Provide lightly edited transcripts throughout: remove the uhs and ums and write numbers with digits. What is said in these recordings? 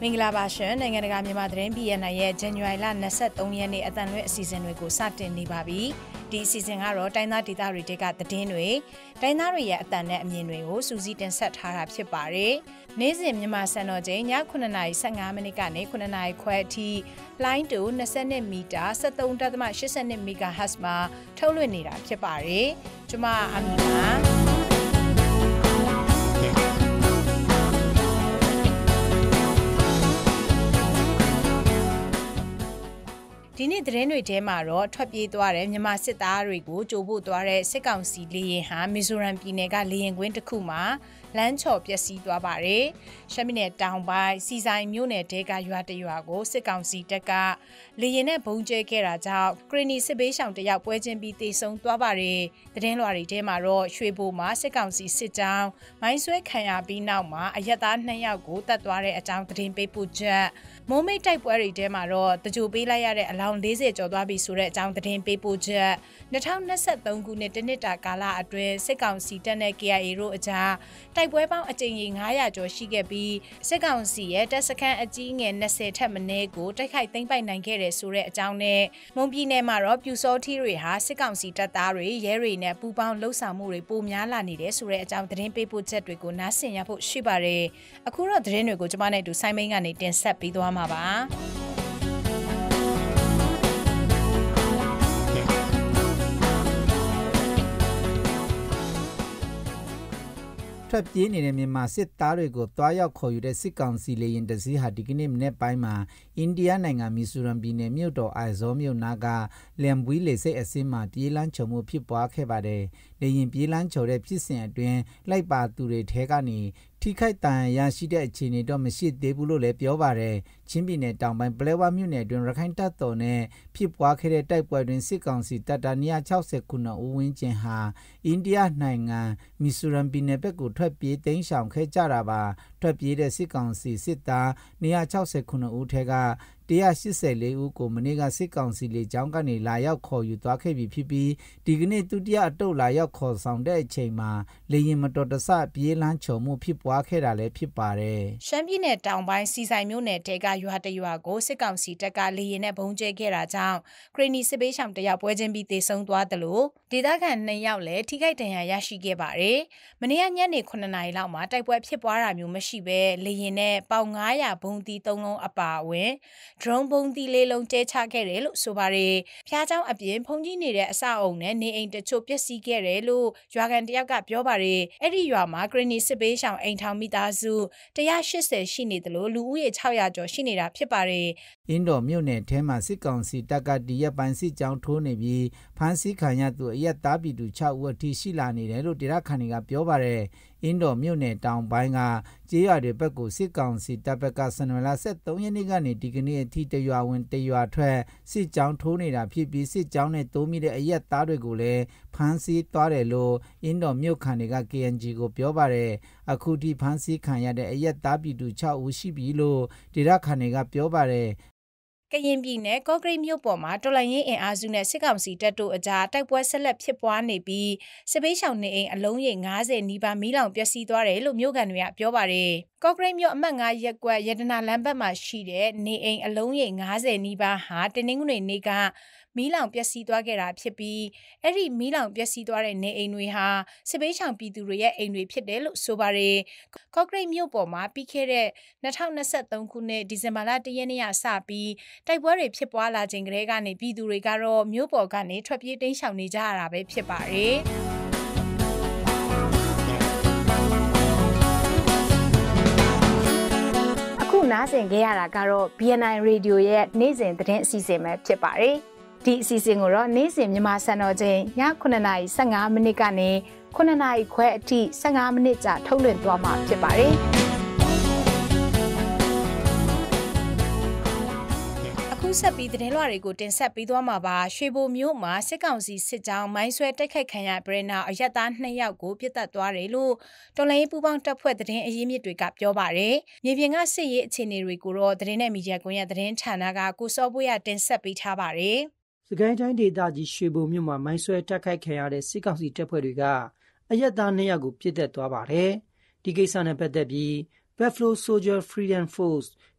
င်္ဂလာပါရှင်နိုင်ငံတကာမြန်မာသတင်း BNN ရဲ့ ဇန်နဝါရီလ23ရက်နေ့အတန်လွဲအစီအစဉ်တွေကိုစတင်နေပါပြီဒီအစီအစဉ်ကတော့တိုင်းသားဒေသတွေကသတင်းတွေတိုင်းသားတွေရဲ့အတန်နဲ့အမြင်တွေကိုစူးစီးတင်ဆက်ထားတာဖြစ်ပါတယ်နေ့စဉ်မြန်မာစံတော်ချိန်ည9:15မိနစ်ကနေ9:00ခွဲအထိလိုင်းတူ20မီတာ73.82 MHz မှာထုတ်လွှင့်နေတာဖြစ်ပါတယ်ကျွန်မအမီပါဒီနေ့သတင်းတွေထဲမှာတော့ထွက်ပြေးသွားတဲ့မြန်မာစစ်သားတွေကိုကြိုဖို့သွားတဲ့စစ်ကောင်စီလေယာဉ်ဟာမီဇိုရမ်ပြည်နယ်ကလေယာဉ်ကွင်းတစ်ခုမှာလမ်းချော်ပျက်စီးသွားပါတယ်။ရှမ်းပြည်နယ်တောင်ပိုင်းစီဆိုင်မြို့နယ်တဲကရွာတရွာကိုစစ်ကောင်စီတပ်ကလေယာဉ်နဲ့ဘုံကျဲခဲ့တာကြောင့်ဂရီနီစစ်ဘေးရှောင်တယောက်ပွဲချင်းပြီးတေဆုံးသွားပါတယ်။သတင်းလွှာတွေထဲမှာတော့ရွှေဘိုမှာစစ်ကောင်စီစစ်ကြောင်းမိုင်းဆွဲခံရပြီးနောက်မှာအရက်သား2ယောက်ကိုတတ်သွားတဲ့အကြောင်းသတင်းပေးပို့ချက်မိုးမိတ်တိုက်ပွဲတွေထဲမှာတော့တကြိုပေးလိုက်ရတဲ့အလောင်း40ကျော်သွားပြီဆိုတဲ့အကြောင်းသတင်းပေးပို့ချက်2023ခုနှစ်တနှစ်တာကာလအတွင်းစစ်ကောင်စီတပ်နဲ့ KIA တို့အကြားတိုက်ပွဲပေါင်းအကြိမ်ရေ900ကျော်ရှိခဲ့ပြီးစစ်ကောင်စီရဲ့တပ်စခန်းအကြီးငယ်20ထက်မနည်းကိုတိုက်ခိုက်သိမ်းပိုက်နိုင်ခဲ့တယ်ဆိုတဲ့အကြောင်းနဲ့မွန်ပြည်နယ်မှာတော့ပြူစောထီတွေဟာစစ်ကောင်စီတပ်သားတွေရဲတွေနဲ့ပူးပေါင်းလှုပ်ဆောင်မှုတွေပိုများလာနေတယ်ဆိုတဲ့အကြောင်းသတင်းပေးပို့ချက်တွေကိုနားဆင်ရဖို့ရှိပါတယ်အခုတော့သတင်းတွေကိုကျွန်မနဲ့အတူဆိုင်းမင်းကနေတင်ဆက်ပေးသွားမှာပါထွက်ပြေးနေတဲ့မြန်မာစစ်သားတွေကိုတွားရောက်ခေါ်ယူတဲ့စစ်ကောင်စီလေယာဉ်တစ်စီးဟာဒီကနေ့မနေ့ပိုင်းမှာအိန္ဒိယနိုင်ငံမီဇိုရမ်ပြည်နယ်မြို့တော်အိုင်ဇောမြို့နာကလမ်ဘွီလေဆိပ်အစင်းမှာပြေးလန်းချုံမှုဖြစ်ပွားခဲ့ပါတယ်။လေယာဉ်ပြေးလန်းချုံတဲ့ဖြစ်စဉ်အတွင်းလိုက်ပါသူတွေထဲကနေထိခိုက်ဒဏ်ရာရရှိတဲ့အခြေအနေတော့မရှိသေးဘူးလို့လည်းပြောပါတယ်။ချင်းပြည်နယ်တောင်ပိုင်းပလဲဝါမြို့နယ်အတွင်းရခိုင်တပ်တော်နဲ့ဖြစ်ပွားခဲ့တဲ့တိုက်ပွဲတွင်စစ်ကောင်စီတပ်သား269ဦးဝန်းကျင်ဟာအိန္ဒိယနိုင်ငံမီဇိုရမ်ပြည်နယ်ဘက်ကိုထွက်ပြေးတိမ်းရှောင်ခဲ့ကြတာပါ။ထွက်ပြေးတဲ့စစ်ကောင်စီစစ်သား269ဦးထဲက184ဦးကိုမနေ့ကစစ်ကောင်စီလေကြောင်းကနေလာရောက်ခေါ်ယူသွားခဲ့ပြီဖြစ်ပြီးဒီကနေ့ဒုတိယအတုပ်လာရောက်ခေါ်ဆောင်တဲ့အချိန်မှာလေယာဉ်မတော်တဆပြေးလန်းချုံမှုဖြစ်ပွားခဲ့တာလည်းဖြစ်ပါတယ်။ရှမ်းပြည်နယ်တောင်ပိုင်းစီဆိုင်မြို့နယ်တဲကရွာတရွာကိုစစ်ကောင်စီတပ်ကလေယာဉ်နဲ့ဘုံကျဲခဲ့တာကြောင့်ဂရီနီစစ်ဘေးရှောင်တယောက်ပွဲချင်းပြီးတေဆုံးသွားတယ်လို့ဒေသခံ2ယောက်လည်းထိခိုက်ဒဏ်ရာရရှိခဲ့ပါတယ်။မနေ့ကညနေ9:00နာရီလောက်မှာတိုက်ပွဲဖြစ်ပွားတာမျိုးမရှိဘဲလေယာဉ်နဲ့ပေါင်900ဘုံတီ3လုံးအပါအဝင်ဒရုန်းဘုံတီ4လုံးကျဲချခဲ့တယ်လို့ဆိုပါတယ်။ဖျားเจ้าအပြင်ဖုန်ကြီးနေတဲ့အဆောက်အုံနဲ့နေအိမ်တချို့ပျက်စီးခဲ့တယ်လို့ရွာကန်တယောက်ကပြောပါတယ်။အဲ့ဒီရွာမှာဂရီနီစစ်ဘေးရှောင်အိမ်ထောင်မိသားစု180ရှိနေတယ်လို့လူဦးရေ600ကျော်ရှိနေတာဖြစ်ပါတယ်။အင်းတော်မြို့နယ်ထဲမှာစစ်ကောင်စီတပ်ကဒီရက်ပိုင်းစစ်ကြောင်းထိုးနေပြီးဖမ်းဆီးခံရသူအရက်သားပြည်သူ6ဦးအထိရှိလာနေတယ်လို့ဒေသခံတွေကပြောပါတယ်။အင်းတော်မြို့နယ်တောင်ပိုင်းကကျေးရွာတွေဘက်ကိုစစ်ကောင်စီတပ်ဘက်ကဇန်နဝါရီလ23ရက်နေ့ကနေဒီကနေ့အထိတရွာဝင်တရွာထွက်စစ်ကြောင်းထိုးနေတာဖြစ်ပြီးစစ်ကြောင်းနဲ့တိုးမိတဲ့အရက်သားတွေကိုလည်းဖမ်းဆီးသွားတယ်လို့အင်းတော်မြို့ခံတွေက KNG ကိုပြောပါတယ်အခုထိဖမ်းဆီးခံရတဲ့အရက်သားပြည်သူ6ဦးရှိပြီလို့ဒေသခံတွေကပြောပါတယ်ကရင်ပြည်နယ်ကော့ကရိတ်မြို့ပေါ်မှာတော်လှန်ရေးအင်အားစုနဲ့စစ်ကောင်စီတပ်တို့အကြားတိုက်ပွဲဆက်လက်ဖြစ်ပွားနေပြီးစစ်ဘေးရှောင်နေအိမ်အလုံးရေ90နီးပါးမီးလောင်ပျက်စီးသွားတယ်လို့မြို့ကန်တွေကပြောပါတယ်။ကော့ကရိတ်မြို့အမှတ်9ရပ်ကွက်ရတနာလမ်းဘက်မှာရှိတဲ့နေအိမ်အလုံးရေ90နီးပါးဟာတနင်္ဂနွေနေ့ကမီးလောင်ပျက်စီးသွားခဲ့တာဖြစ်ပြီးအဲ့ဒီမီးလောင်ပျက်စီးသွားတဲ့နေအိမ်တွေဟာစစ်ဘေးရှောင်ပြည်သူတွေရဲ့အိမ်တွေဖြစ်တယ်လို့ဆိုပါတယ်။ကော့ကရိတ်မြို့ပေါ်မှာပြီးခဲ့တဲ့2023ခုနှစ်ဒီဇင်ဘာလ1ရက်နေ့ကစပြီးတိုက်ပွဲတွေဖြစ်ပွားလာချိန်ကလေးကနေပြည်သူတွေကတော့မြို့ပေါ်ကနေထွက်ပြေးတိမ်းရှောင်နေကြရတာပဲဖြစ်ပါတယ်။အခုနားဆင်ကြရတာကတော့ BNN Radio ရဲ့နေ့စဉ်သတင်းအစီအစဉ်ပဲဖြစ်ပါတယ်။ဒီအစီအစဉ်ကိုတော့နေ့စဉ်မြန်မာစံတော်ချိန်ည9:15မိနစ်ကနေ9:00ခွဲအထိ15မိနစ်ကြာထုတ်လွှင့်သွားမှာဖြစ်ပါတယ်။ဆက်ပြီးသတင်းလွှာတွေကိုတင်ဆက်ပေးသွားမှာပါရွှေဘိုမြို့မှာစစ်ကောင်စီစစ်ကြောင်းမိုင်းဆွဲတိုက်ခိုက်ခံရပြီးနောက်အရက်သား2ယောက်ကိုပြစ်တက်သွားတယ်လို့တော်လှန်ရေးပူးပေါင်းတပ်ဖွဲ့သတင်းအရင်းမြစ်တွေကပြောပါတယ်မြေပြင်ကစစ်ရေးအခြေအနေတွေကိုတော့သတင်းနဲ့မီဒီယာကွန်ရက်သတင်းဌာနကကိုစောပွေးရတင်ဆက်ပေးထားပါတယ်စကိုင်းတိုင်းဒေသကြီးရွှေဘိုမြို့မှာမိုင်းဆွဲတိုက်ခိုက်ခံရတဲ့စစ်ကောင်စီတပ်ဖွဲ့တွေကအရက်သား2ယောက်ကိုပြစ်တက်သွားပါတယ်ဒီကိစ္စနဲ့ပတ်သက်ပြီး Buffalo Soldier Freedom Force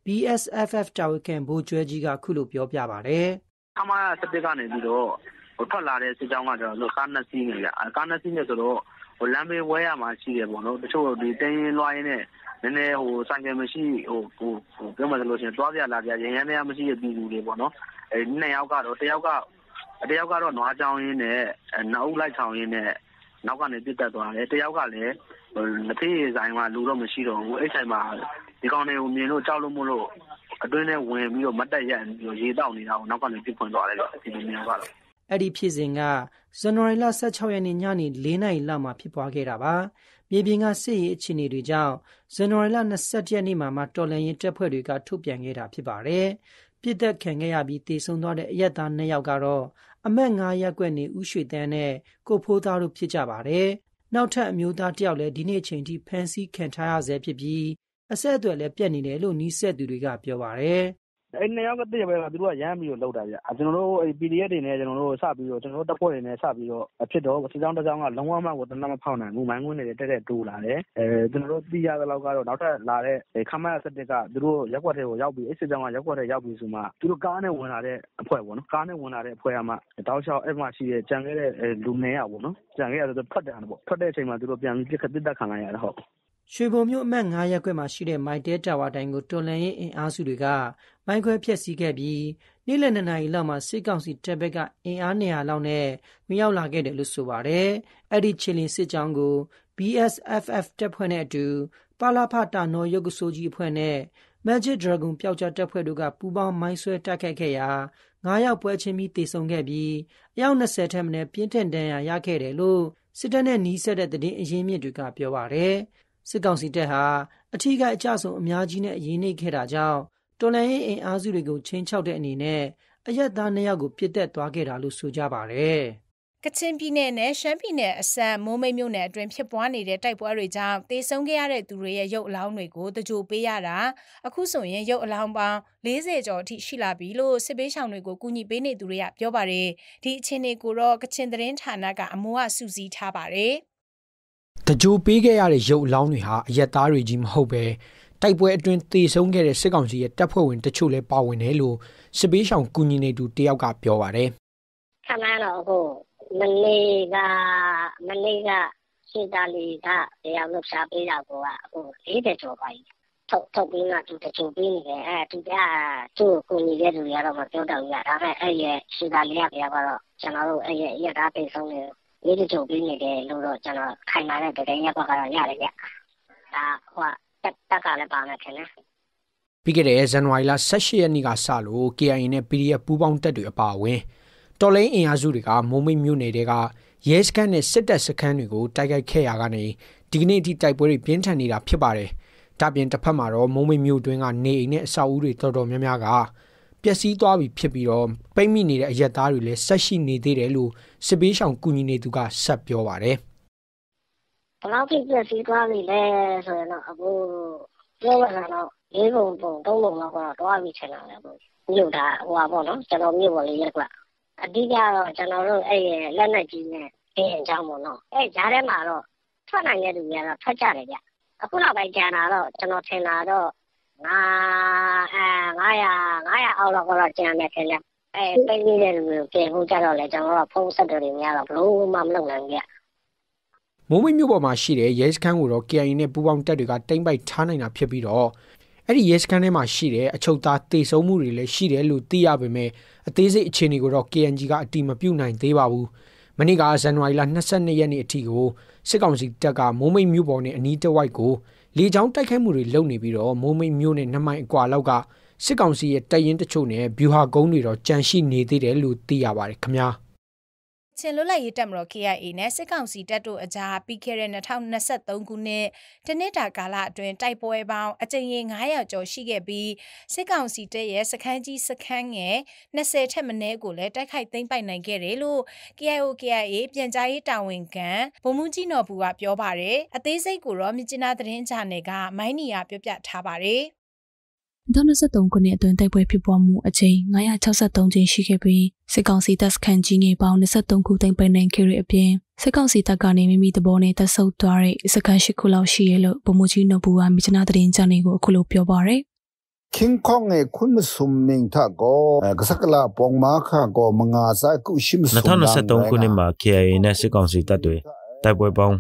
BSFF တာဝန်ခံဗိုလ်ကျွဲကြီးကခုလိုပြောပြပါတယ်။ခမားစတစ်ကနေပြီးတော့ထွက်လာတဲ့စစ်ကြောင်းကကျွန်တော်တို့ကားနှစ်စီးနေကြ။ကားနှစ်စီးနဲ့ဆိုတော့လမ်းဘေးဝဲရမှာရှိတယ်ပေါ့နော်။တချို့ဒီတင်းရင်လွှားရင်းနဲ့နည်းနည်းဆိုင်ကယ်မရှိပြောမှဆိုလို့ရှိရင်သွားပြလာပြရရမ်းရမရှိတဲ့ပြည်သူတွေပေါ့နော်။နှစ်ယောက်ကတော့တယောက်ကတော့နွားချောင်းရင်းနဲ့နောက်လိုက်ဆောင်ရင်းနဲ့နောက်ကနေပြစ်တက်သွားတယ်။တယောက်ကလည်းလက်သေးဆိုင်မှာလူတော့မရှိတော့ဘူး။အဲ့ဆိုင်မှာဒီကောင်တွေကိုမြင်လို့ကြောက်လို့မို့လို့အတွင်းထဲဝင်ပြီးတော့မတ်တက်ရက်ပြီးတော့ရေတောက်နေတာကိုနောက်ကနေပြစ်ခွင်သွားတယ်လို့ဒီလိုမျိုးကတော့အဲ့ဒီဖြစ်စဉ်ကဇန်နဝါရီလ16ရက်နေ့ညနေ4နာရီလောက်မှာဖြစ်ပွားခဲ့တာပါမြေပြင်ကစစ်ရေးအခြေအနေတွေကြောင့်ဇန်နဝါရီလ21ရက်နေ့မှာတော်လှန်ရေးတပ်ဖွဲ့တွေကထုတ်ပြန်ခဲ့တာဖြစ်ပါတယ်ပြစ်ဒဏ်ခံခဲ့ရပြီးတေဆုံးသွားတဲ့အရက်သား2ယောက်ကတော့အမတ်9ရပ်ကွက်နေဦးရွှေတန်းနဲ့ကိုဖိုးသားတို့ဖြစ်ကြပါတယ်နောက်ထပ်အမျိုးသားတစ်ယောက်လည်းဒီနေ့အချိန်ထိဖမ်းဆီးခံထားရဆဲဖြစ်ပြီးအဆက်အသွယ်လည်းပြတ်နေတယ်လို့နီးစပ်သူတွေကပြောပါတယ်အဲ့နှစ်ယောက်ကတည်းကပဲသူတို့ကရမ်းပြီးတော့လောက်တာဗျကျွန်တော်တို့အဲ့ PDF တွေနဲ့ကျွန်တော်တို့စပြီးတော့ကျွန်တော်တို့တပ်ဖွဲ့တွေနဲ့စပြီးတော့ဖြစ်တော့စစ်ကြောင်းတစ်ကြောင်းကလုံးဝမှကိုတနက်မဖောက်နိုင်ဘူးမိုင်းကွင်းတွေတက်တိုးလာတယ်ကျွန်တော်တို့သိရတဲ့လောက်ကတော့နောက်ထပ်လာတဲ့ခမရစတစ်ကသူတို့ရက်ွက်တွေကိုရောက်ပြီးအဲ့စစ်ကြောင်းကရက်ွက်တွေရောက်ပြီးဆိုမှသူတို့ကားနဲ့ဝင်လာတဲ့အဖွဲ့ပေါ့နော်ကားနဲ့ဝင်လာတဲ့အဖွဲ့ကမှတောက်လျှောက်အဲ့မှာရှိတဲ့ကြံခဲ့တဲ့လူနေရပေါ့နော်ကြံခဲ့ရဆိုတော့ထွက်တယ်ပေါ့ထွက်တဲ့အချိန်မှာသူတို့ပြန်ပြီးပြစ်တက်ခံလိုက်ရတယ်ဟုတ်ရွှေဘုံမြို့အမှတ်9ရပ်ကွက်မှာရှိတဲ့မိုက်တဲတာဝါတိုင်းကိုတော်လှန်ရေးအင်အားစုတွေကမိုင်းခွဲဖျက်ဆီးခဲ့ပြီးနေ့လယ်2နာရီလောက်မှာစစ်ကောင်စီတပ်ဘက်ကအင်အား200လောက်နဲ့ဝင်ရောက်လာခဲ့တယ်လို့ဆိုပါတယ်။အဲ့ဒီချီလင်းစစ်ကြောင်းကို BSFF တပ်ဖွဲ့နဲ့အတူပါလာဖတာနော်ရုပ်ကဆိုးကြီးအဖွဲ့နဲ့ Magic Dragon ပျောက်ကြားတပ်ဖွဲ့တို့ကပူးပေါင်းမိုင်းဆွဲတိုက်ခိုက်ခဲ့ရာ9ယောက်ပွဲချင်းပြီးတေဆုံးခဲ့ပြီးအယောက်20ထက်မနည်းပြင်းထန်ဒဏ်ရာရခဲ့တယ်လို့စစ်တပ်နဲ့နှီးစပ်တဲ့သတင်းအရင်းမြစ်တွေကပြောပါတယ်။စစ်ကောင်စီတပ်ဟာအထူးကအကြဆုံးအများကြီးနဲ့အရေးနှိမ့်ခဲ့တာကြောင့်တော်လှန်ရေးအင်အားစုတွေကိုချင်းချောက်တဲ့အနေနဲ့အရက်သား2ယောက်ကိုပြစ်တက်သွားခဲ့တာလို့ဆိုကြပါတယ်။ကချင်ပြည်နယ်နဲ့ရှမ်းပြည်နယ်အစပ်မိုးမိတ်မြို့နယ်အတွင်းဖြစ်ပွားနေတဲ့တိုက်ပွဲတွေကြောင့်တေဆုံးခဲ့ရတဲ့သူတွေရဲ့ရုပ်အလောင်းတွေကိုတကြိုပေးရတာအခုဆိုရင်ရုပ်အလောင်းပေါင်း40ကျော်အထိရှိလာပြီလို့စစ်ပေးဆောင်တွေကိုကူညီပေးနေသူတွေကပြောပါတယ်။ဒီအခြေအနေကိုတော့ကချင်သတင်းဌာနကအမိုးအဆူစီထားပါတယ်။တကြိုပေးခဲ့ရတဲ့ရုပ်အလောင်းတွေဟာအရက်သားတွေကြီးမဟုတ်ပဲတိုက်ပွဲအတွင်းတေဆုံးခဲ့တဲ့စစ်ကောင်စီရဲ့တပ်ဖွဲ့ဝင်တချို့လည်းပါဝင်တယ်လို့စစ်ပေးဆောင်ကူညီနေသူတယောက်ကပြောပါတယ်။ခဏတော့ဟိုမနေ့ကစစ်သားလေးကတရားလုပ်စားပေးတာကဟို40ကျော်ပါပြီ။ထုတ်ပြီးမှသူတချို့ပြီးနေတယ်သူကသူ့ကိုညီတဲ့လူတွေကတော့မပြောတော့ဘူး။ဒါပေမဲ့အဲ့ရဲ့စစ်သားလေးကပြောတော့ကျွန်တော်တို့အဲ့ရဲ့ရက်သားတေဆုံးနေ40ကျော်ပြီးနေတယ်လို့တော့ကျွန်တော်ခိုင်မာတဲ့တကယ်ရက်ကတော့ရတယ်ဗျ။ဒါဟိုတက်ကလည်းပါမယ်ခင်ဗျာပြီးခဲ့တဲ့ဇန်နဝါရီလ18ရက်နေ့ကစလို့ KIA နဲ့ PDF ပူးပေါင်းတပ်တွေအပါအဝင်တော်လိုင်းအင်အားစုတွေကမိုးမိတ်မြို့နယ်တွေကရဲစခန်းနဲ့စစ်တပ်စခန်းတွေကိုတိုက်ခိုက်ခဲ့ရကနေဒီကနေ့အထိတိုက်ပွဲတွေပြင်းထန်နေတာဖြစ်ပါတယ်။ဒါပြင်တစ်ဖက်မှာတော့မိုးမိတ်မြို့တွင်းကနေအိမ်နဲ့အဆောက်အဦတွေတော်တော်များများကပျက်စီးသွားပြီဖြစ်ပြီးတော့ပိတ်မိနေတဲ့အရက်သားတွေလည်းဆက်ရှိနေသေးတယ်လို့စစ်ပေးဆောင်ကူညီနေသူကဆက်ပြောပါတယ်။ဘယ်လောက်ပြည့်စည်သွားပြီလဲဆိုရင်တော့အခုပြောရတော့၄ပုံ၃ပုံလောက်ကတော့တွားပြီးချင်တာလေမြို့တာဟိုပါပေါ့နော်ကျွန်တော်မြို့ပေါ်လေးရက်ကအဓိကတော့ကျွန်တော်တို့အဲ့လက်နဲ့ကြီးနဲ့ပြင်အကြောင်းပေါ့နော်အဲ့ဂျားထဲမှာတော့ထွက်နိုင်တဲ့လူတွေကတော့ထွက်ကြတယ်ဗျအခုနောက်ပိုင်းကျန်တာတော့ကျွန်တော်ထင်တာတော့900အောက်လောက်ကတော့ကျန်တယ်ခင်ဗျပိတ်နေတဲ့လူတွေကိုပြင်ဖို့ကြတော့လေကျွန်တော်တို့ဖုန်းဆက်တယ်တွေများတော့ဘလို့မှမလုပ်နိုင်ဘူးဗျမိုးမိတ်မြို့ပေါ်မှာရှိတဲ့ရဲစခန်းကိုတော့ KIA နဲ့ပူးပေါင်းတပ်တွေကတိမ့်ပိုက်ထားနိုင်တာဖြစ်ပြီးတော့အဲ့ဒီရဲစခန်းထဲမှာရှိတဲ့အချုပ်သားတေဆုံးမှုတွေလည်းရှိတယ်လို့သိရပေမဲ့အသေးစိတ်အခြေအနေကိုတော့ KNG ကအတိမပြုနိုင်သေးပါဘူး။မနေ့ကဇန်နဝါရီလ22ရက်နေ့အထိကိုစစ်ကောင်စီတပ်ကမိုးမိတ်မြို့ပေါ်နဲ့အနီးတစ်ဝိုက်ကိုလေကြောင်းတိုက်ခိုက်မှုတွေလုပ်နေပြီးတော့မိုးမိတ်မြို့နဲ့2မိုင်အကွာလောက်ကစစ်ကောင်စီရဲ့တပ်ရင်းတချို့နဲ့ဗျူဟာကုန်းတွေတော့ကြန့်ရှိနေသေးတယ်လို့သိရပါတယ်ခင်ဗျာ။ချင်းလွတ်လပ်ရေးတပ်မတော် KIA နဲ့စစ်ကောင်စီတပ်တို့အကြားပြီးခဲ့တဲ့2023ခုနှစ်တနစ်တာကာလအတွင်းတိုက်ပွဲပေါင်းအကြိမ်ရေ900ကျော်ရှိခဲ့ပြီးစစ်ကောင်စီတပ်ရဲ့စခန်းကြီးစခန်းငယ်20ထက်မနည်းကိုလည်းတိုက်ခိုက်သိမ်းပိုက်နိုင်ခဲ့တယ်လို့ KIA ပြန်ကြားရေးတာဝန်ခံဗိုလ်မှူးကြီးနော်ဘူးကပြောပါတယ်အသေးစိတ်ကိုတော့မြစ်ကျနာသတင်းဂျာနယ်ကမိုင်းနီယာပြောပြထားပါတယ် 2023ခုနှစ်အတွင်းတိုက်ပွဲဖြစ်ပွားမှုအကြိမ်963ကြိမ်ရှိခဲ့ပြီးစစ်ကောင်စီတပ်စခန်းကြီးငယ်ပေါင်း23ခုသိမ်းပိုက်နိုင်ခဲ့တဲ့အပြင်စစ်ကောင်စီတပ်ကနေမိမိသဘောနဲ့တပ်ဆုပ်သွားတဲ့စခန်း8ခုလောက်ရှိရလို့ဗိုလ်မှူးကြီးနော်ဘူးကမြစ်ကျနာသတင်းဂျာနယ်ကိုအခုလိုပြောပါရယ် King Kong เอคุณสุมนิงท่าก็กษักลาปองมาข้าก็มังอาศัยกุชิมสุม 2023ခုနှစ်မှာ KIA နဲ့စစ်ကောင်စီတပ်တွေတိုက်ပွဲပေါင်း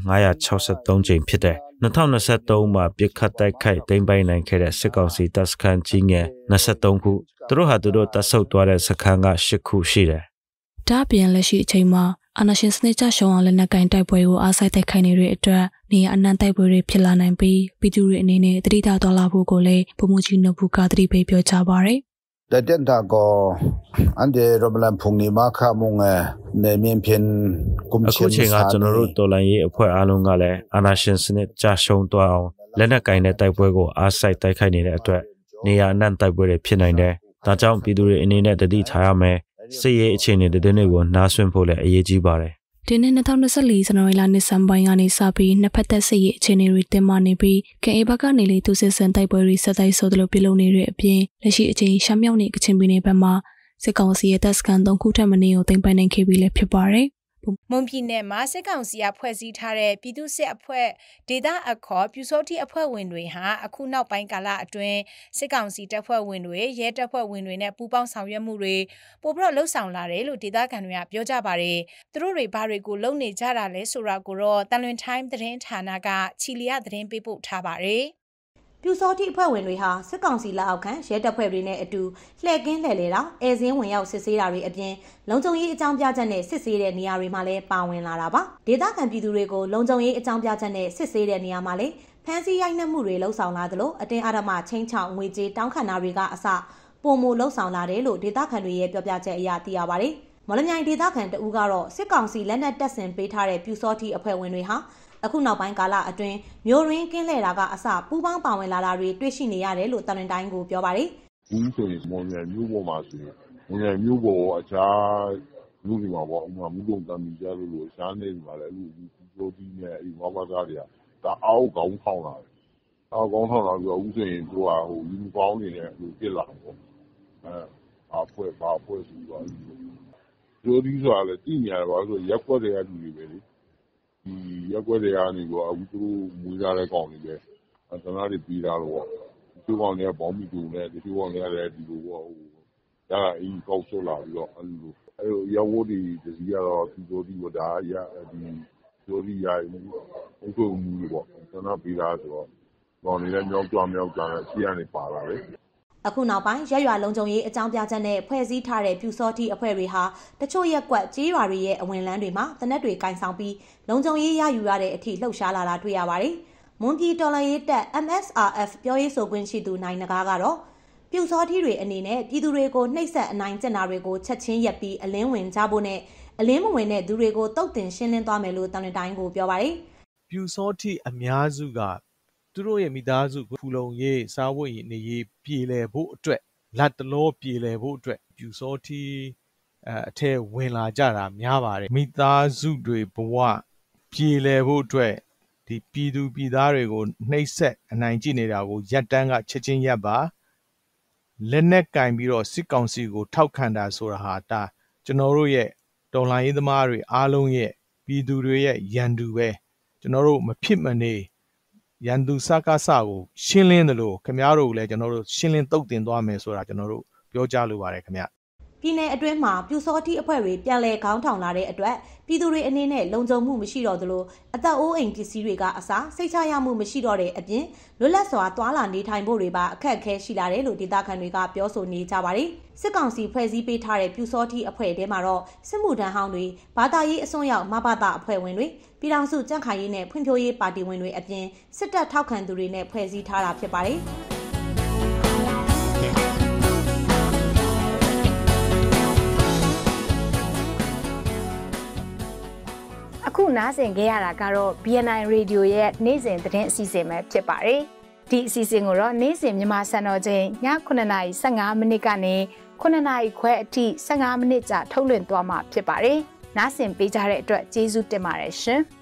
963ကြိမ်ဖြစ်တဲ့2023မှာပြစ်ခတ်တိုက်ခိုက်သိမ်းပိုက်နိုင်ခဲ့တဲ့စစ်ကောင်စီတပ်စခန်းကြီးငယ်23ခုသူတို့ဟာသူတို့တပ်ဆုပ်သွားတဲ့စခန်းက10ခုရှိတယ်။ဒါပြင်လက်ရှိအချိန်မှာအာဏာရှင်စနစ်ကြရှုံအောင်လက်နက်ကင်တိုက်ပွဲကိုအားစိုက်တိုက်ခိုက်နေတဲ့အတွက်နေရာအနှံ့တိုက်ပွဲတွေဖြစ်လာနိုင်ပြီးပြည်သူတွေအနေနဲ့တတိထားသွားလာဖို့ကိုလည်းဗိုလ်မှူးကြီးနဘူကတတိပေးပြောကြားပါရယ်။แต่เด่นก็อันเดรบลันพุงนี่มาค่ามงในเมียนเพียนกุมเชียนအခုချိန်ကကျွန်တော်တို့တော်လှန်ရေးအဖွဲ့အားလုံးကလည်းအာဏာရှင်စနစ်ကြရှုံသွားအောင်လက်နက်ကင်တဲ့တိုက်ပွဲကိုအားစိုက်တိုက်ခိုက်နေတဲ့အတွက်နေရာအနှံ့တိုက်ပွဲတွေဖြစ်နိုင်တယ်။ဒါကြောင့်ပြည်သူတွေအနေနဲ့တတိထားရမယ်။စစ်ရေးအခြေအနေတွေကိုနားဆွင့်ဖို့လည်းအရေးကြီးပါတယ်။ဒီနေ့2024ဇန်နဝါရီလနှစ်ဆန်းပိုင်းကနေစပြီးနှစ်ဖက်သက်စစ်ရေးအခြေအနေတွေတင်မာနေပြီးKAဘက်ကနေလေသူစစ်စံတိုက်ပွဲတွေဆက်တိုက်ဆိုသလိုပြုလုပ်နေတဲ့အပြင်လက်ရှိအချိန်ရှမ်းမြောက်နဲ့ကချင်ပြည်နယ်ဘက်မှာစစ်ကောင်စီရဲ့တပ်စခန်း3ခုထပ်မင်းကိုတင်ပိုင်နိုင်ခဲ့ပြီးလည်းဖြစ်ပါတယ်မွန်ပြည်နယ်မှာစစ်ကောင်စီကဖွဲ့စည်းထားတဲ့ပြည်သူ့စစ်အဖွဲ့ဒေသအခေါ်ပြူစောတိအဖွဲ့ဝင်တွေဟာအခုနောက်ပိုင်းကာလအတွင်းစစ်ကောင်စီတပ်ဖွဲ့ဝင်တွေရဲတပ်ဖွဲ့ဝင်တွေနဲ့ပူးပေါင်းဆောင်ရွက်မှုတွေပိုပြီးတော့လှုပ်ဆောင်လာတယ်လို့ဒေသခံတွေကပြောကြပါတယ်။သူတို့တွေဘာတွေကိုလုပ်နေကြတာလဲဆိုတာကိုတော့တန်လွင် time သတင်းဌာနကချီလီယသတင်းပေးပို့ထားပါတယ်။ပြူစောတိအဖွဲ့ဝင်တွေဟာစစ်ကောင်စီလက်အောက်ခံရဲတပ်ဖွဲ့တွေနဲ့အတူလှည့်ကင်းလှည့်လေတာအဲစင်းဝင်ရောက်စစ်ဆေးတာတွေအပြင်လုံခြုံရေးအကြောင်းပြချက်နဲ့စစ်ဆေးတဲ့နေရာတွေမှာလည်းပါဝင်လာတာပါဒေသခံပြည်သူတွေကိုလုံခြုံရေးအကြောင်းပြချက်နဲ့စစ်ဆေးတဲ့နေရာမှာလည်းဖမ်းဆီးရိုက်နှက်မှုတွေလှုပ်ဆောင်လာသလိုအတင်းအဓမ္မချင်းချောင်ငွေကြေးတောင်းခံတာတွေကအစပုံမလှုပ်ဆောင်လာတယ်လို့ဒေသခံတွေရဲ့ပြောပြချက်အရသိရပါတယ်မော်လမြိုင်ဒေသခံတဦးကတော့စစ်ကောင်စီလက်နက်တပ်ဆင်ပေးထားတဲ့ပြူစောတိအဖွဲ့ဝင်တွေဟာအခုနောက်ပိုင်းကာလအတွင်းမျိုးရင်းကင်းလဲတာကအစပူးပေါင်းပါဝင်လာတာတွေတွေ့ရှိနေရတယ်လို့တန်လွင်တိုင်းကိုပြောပါတယ်။ဘူးဆိုရင်မော်မြိုင်မျိုးပေါ်မှာဆိုရင်မော်မြိုင်မျိုးပေါ်အခြားလူတွေမှာပေါ့ဥမာမူလုံးတမ်းပြီးကြလို့ရှားနေမှာလည်းလူတို့ဒီနဲ့အဲ့ဝါဘာသားတွေကဒါအောက်ကောင်းထောင်းလာတယ်။အောက်ကောင်းထောင်းလာပြီးတော့ဥဆိုရင်သူကဟိုယူနီဖောင်းနေနဲ့လူပြစ်လာပေါ့။အဖွဲ့ဆိုတော့ဒီဆိုတာလည်းတည်နေရပါဆိုရက်ွက်တွေကလူတွေပဲလေဒီရက်ွက်တွေကနေတော့အခုသူတို့မွေးလာတဲ့ကောင်တွေပဲသနာတွေပြီးတာတော့ဒီကောင်တွေကဘောင်းမီတူနဲ့ဒီကောင်တွေကလည်းဒီလိုပေါ့ဟိုဒါအင်းကောက်ဆွလာပြီးတော့အဲ့လိုရောက်ဝဒီဒီကတော့ဒီလိုဒီဒါရဒီလိုဒီရိုင်းဥပ္ပမူပေါ့သနာပြီးတာဆိုတော့ကောင်တွေလည်းမြောက်ကြနဲ့ရှေ့ကနေပါလာတယ်အခုနောက်ပိုင်းရက်ရွာလုံခြုံရေးအကြောင်းပြချက်နဲ့ဖွဲ့စည်းထားတဲ့ပြူစောတိအဖွဲ့တွေဟာတချို့ရက်ကွက်ကြေးရွာတွေရဲ့အဝင်လန်းတွေမှာတနက်တွေကင်ဆောင်ပြီးလုံခြုံရေးရယူရတဲ့အထိလှုပ်ရှားလာတာတွေ့ရပါတယ်။မွန်ပြည်တော်လှန်ရေးတပ် MSRF ပြောရေးဆိုခွင့်ရှိသူနိုင်နဂါကတော့ပြူစောတိတွေအနေနဲ့ပြည်သူတွေကိုနှိပ်စက်အနိုင်ကျင့်တာတွေကိုချက်ချင်းရပ်ပြီးအလင်းဝင်ကြဖို့နဲ့အလင်းမဝင်တဲ့သူတွေကိုတုတ်တင်ရှင်းလင်းသွားမယ်လို့တန်လွင်တိုင်းကိုပြောပါတယ်။ပြူစောတိအများစုကသူတို့ရဲ့မိသားစုဖူလုံရေးစားဝတ်နေရေးပြည်လည်ဖို့အတွက်လက်တလောပြည်လည်ဖို့အတွက်ပြူစောတိအထက်ဝင်လာကြတာများပါတယ်မိသားစုတွေဘဝပြည်လည်ဖို့အတွက်ဒီပြည်သူပြည်သားတွေကိုနှိပ်စက်အနိုင်ကျင့်နေတာကိုရပ်တန်းကချက်ချင်းရပ်ပါလက်နက်ကင်ပြီးတော့စစ်ကောင်စီကိုထောက်ခံတာဆိုတာဟာဒါကျွန်တော်တို့ရဲ့တော်လှန်ရေးသမားတွေအားလုံးရဲ့ပြည်သူတွေရဲ့ရန်သူပဲကျွန်တော်တို့မဖြစ်မနေရန်သူစကားစကိုရှင်းလင်းတယ်လို့ခင်ဗျားတို့လည်းကျွန်တော်တို့ရှင်းလင်းတုတ်တင်သွားမယ်ဆိုတာကျွန်တော်တို့ပြောကြားလိုပါတယ်ခင်ဗျပြည်내အတွင်းမှာပြူစောတိအဖွဲ့တွေပြန်လည်ခေါင်းထောင်လာတဲ့အတွက်ပြည်သူတွေအနေနဲ့လုံခြုံမှုမရှိတော့သလိုအသက်အိုးအိမ်ပစ္စည်းတွေကအစားစိတ်ချရမှုမရှိတော့တဲ့အပြင်လွတ်လပ်စွာသွာလာနေထိုင်ဖို့တွေပါအခက်အခဲရှိလာတယ်လို့ဒေသခံတွေကပြောဆိုနေကြပါတယ်စစ်ကောင်စီဖွဲ့စည်းပေးထားတဲ့ပြူစောတိအဖွဲ့ထဲမှာတော့စစ်မှုထမ်းဟောင်းတွေဘာသာရေးအစွန်းရောက်မဘာသာအဖွဲ့ဝင်တွေပြည်ထောင်စုကြံ့ခိုင်ရေးနဲ့ဖွံ့ဖြိုးရေးပါတီဝင်တွေအပြင်စစ်တပ်ထောက်ခံသူတွေနဲ့ဖွဲ့စည်းထားတာဖြစ်ပါတယ်အခုနားဆင်ခဲ့ရတာကတော့ BNI Radio ရဲ့နေ့စဉ်သတင်းအစီအစဉ်ပဲဖြစ်ပါတယ်။ဒီအစီအစဉ်ကိုတော့နေ့စဉ်မြန်မာစံတော်ချိန်ည9:15မိနစ်ကနေ9:00ခွဲအထိ15မိနစ်ကြာထုတ်လွှင့်သွားမှာဖြစ်ပါတယ်။နားဆင်ပေးကြတဲ့အတွက်ကျေးဇူးတင်ပါတယ်ရှင်။